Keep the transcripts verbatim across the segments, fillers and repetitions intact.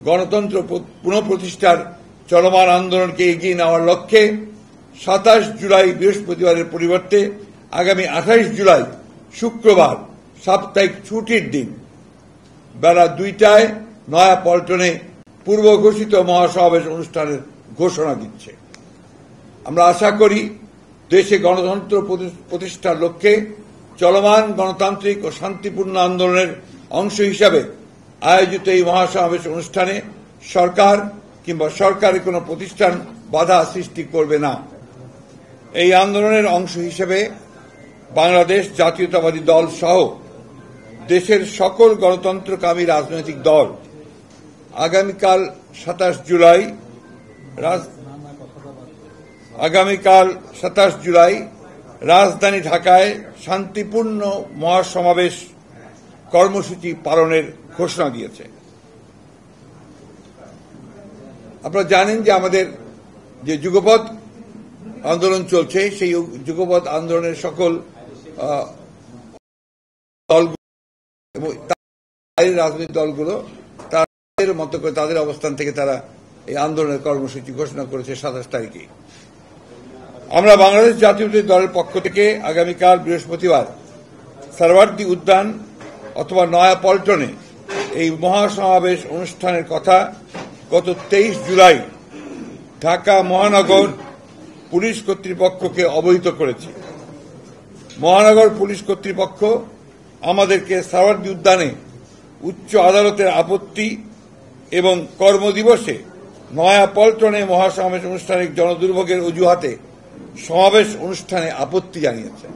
গণতন্ত্র পুনঃপ্রতিষ্ঠার চলমান আন্দোলনকে এগিয়ে নেওয়ার লক্ষ্যে সাতাশ জুলাই বৃহস্পতিবারের পরিবর্তে আগামী আঠাইশ জুলাই শুক্রবার সাপ্তাহিক ছুটির দিন বেলা দুইটায় নয়াপল্টনে পূর্ব ঘোষিত মহাসমাবেশ অনুষ্ঠানের ঘোষণা দিচ্ছে। আমরা আশা করি দেশে গণতন্ত্র প্রতিষ্ঠার লক্ষ্যে চলমান গণতান্ত্রিক ও শান্তিপূর্ণ আন্দোলনের অংশ হিসাবে আয়োজিত এই মহাসমাবেশ অনুষ্ঠানে সরকার কিংবা সরকারি কোনো প্রতিষ্ঠান বাধা সৃষ্টি করবে না। এই আন্দোলনের অংশ হিসেবে বাংলাদেশ জাতীয়তাবাদী দল সহ দেশের সকল গণতন্ত্রকামী রাজনৈতিক দল আগামীকাল সাতাশ জুলাই আগামীকাল সাতাশ জুলাই রাজধানী ঢাকায় শান্তিপূর্ণ মহাসমাবেশ কর্মসূচি পালনের ঘোষণা দিয়েছে। আপনারা জানেন যে আমাদের যে যুগপৎ আন্দোলন চলছে, সেই যুগপৎ আন্দোলনের সকল দলগুলো এবং রাজনৈতিক দলগুলো তাদের মতো করে তাদের অবস্থান থেকে তারা এই আন্দোলনের কর্মসূচি ঘোষণা করেছে সাতাশ তারিখে। আমরা বাংলাদেশ জাতীয়তাবাদী দলের পক্ষ থেকে আগামীকাল বৃহস্পতিবার সারওয়ার্দী উদ্যান অথবা নয়াপল্টনে এই মহাসমাবেশ অনুষ্ঠানের কথা গত তেইশ জুলাই ঢাকা মহানগর পুলিশ কর্তৃপক্ষকে অবহিত করেছি। মহানগর পুলিশ কর্তৃপক্ষ আমাদেরকে সারওয়ার্দী উদ্যানে উচ্চ আদালতের আপত্তি এবং কর্মদিবসে নয়াপল্টনে মহাসমাবেশ অনুষ্ঠানে জনদুর্ভোগের অজুহাতে সমাবেশ অনুষ্ঠানে আপত্তি জানিয়েছে।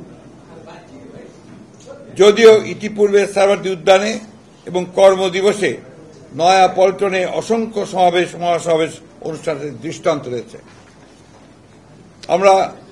যদিও ইতিপূর্বে সারওয়ার্দী উদ্যানে এবং কর্মদিবসে নয়াপল্টনে অসংখ্য সমাবেশ মহাসমাবেশ অনুষ্ঠানের দৃষ্টান্ত রয়েছে। আমরা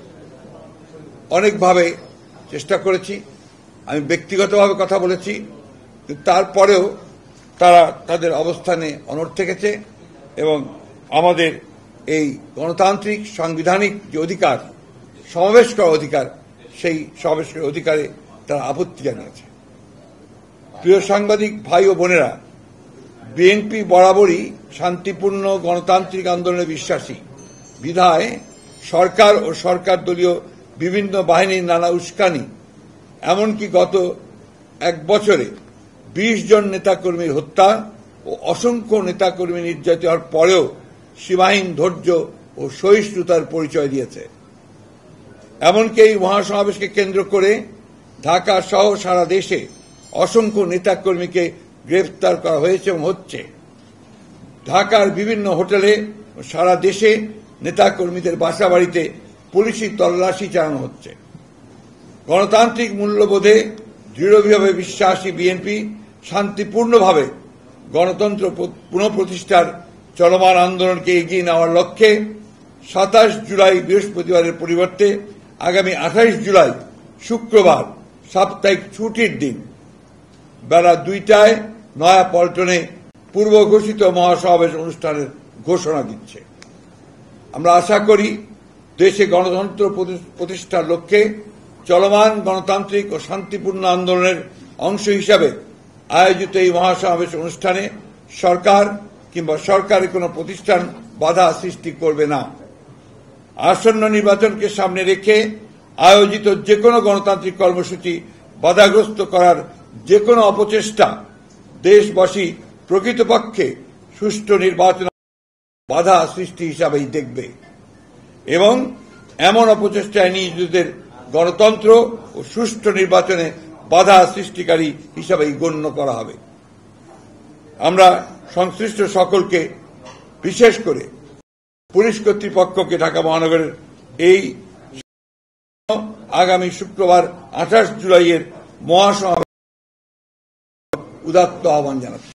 অনেকভাবে চেষ্টা করেছি, আমি ব্যক্তিগতভাবে কথা বলেছি, তারপরেও তারা তাদের অবস্থানে অনড় থেকেছে এবং আমাদের এই গণতান্ত্রিক সাংবিধানিক যে অধিকার সমাবেশ করার অধিকার, সেই সমাবেশ করার অধিকারে তারা আপত্তি জানিয়েছে। প্রিয় সাংবাদিক ভাই ও বোনেরা, বিএনপি বরাবরই শান্তিপূর্ণ গণতান্ত্রিক আন্দোলনে বিশ্বাসী বিধায় সরকার ও সরকার দলীয় বিভিন্ন বাহিনীর নানা উস্কানি, এমনকি গত এক বছরে বিশ জন নেতাকর্মীর হত্যা ও অসংখ্য নেতাকর্মী নির্যাতিত হওয়ার পরেও সীমাহীন ধৈর্য ও সহিষ্ণুতার পরিচয় দিয়েছে। এমনকি এই মহাসমাবেশকে কেন্দ্র করে ঢাকা সহ সারা দেশে অসংখ্য নেতাকর্মীকে গ্রেফতার করা হয়েছে এবং হচ্ছে। ঢাকার বিভিন্ন হোটেলে সারা দেশে নেতাকর্মীদের বাসাবাড়িতে পুলিশি তল্লাশি চালানো হচ্ছে। গণতান্ত্রিক মূল্যবোধে দৃঢ়ভাবে বিশ্বাসী বিএনপি শান্তিপূর্ণভাবে গণতন্ত্র পুনঃপ্রতিষ্ঠার চলমান আন্দোলনকে এগিয়ে নেওয়ার লক্ষ্যে সাতাশ জুলাই বৃহস্পতিবারের পরিবর্তে আগামী আঠাইশ জুলাই শুক্রবার সাপ্তাহিক ছুটির দিন বেলা দুইটায় নয়াপল্টনে পূর্ব ঘোষিত মহাসমাবেশ অনুষ্ঠানের ঘোষণা দিচ্ছে। আমরা আশা করি দেশে গণতন্ত্র প্রতিষ্ঠার লক্ষ্যে চলমান গণতান্ত্রিক ও শান্তিপূর্ণ আন্দোলনের অংশ হিসাবে আয়োজিত এই মহাসমাবেশ অনুষ্ঠানে সরকার কিংবা সরকারি কোনো প্রতিষ্ঠান বাধা সৃষ্টি করবে না। আসন্ন নির্বাচনকে সামনে রেখে আয়োজিত যে কোনো গণতান্ত্রিক কর্মসূচি বাধাগ্রস্ত করার যে কোনো অপচেষ্টা দেশবাসী প্রকৃতপক্ষে সুষ্ঠু নির্বাচন বাধা সৃষ্টি হিসাবেই দেখবে এবং এমন অপচেষ্টায় নিজেদের গণতন্ত্র ও সুষ্ঠু নির্বাচনে বাধা সৃষ্টিকারী হিসাবেই গণ্য করা হবে। আমরা সংশ্লিষ্ট সকলকে, বিশেষ করে পুলিশ কর্তৃপক্ষকে ঢাকা মহানগরের এই আগামী শুক্রবার আঠাশ জুলাইয়ের মহাসমাবেশ উদাত্ত আহ্বান জানাচ্ছি।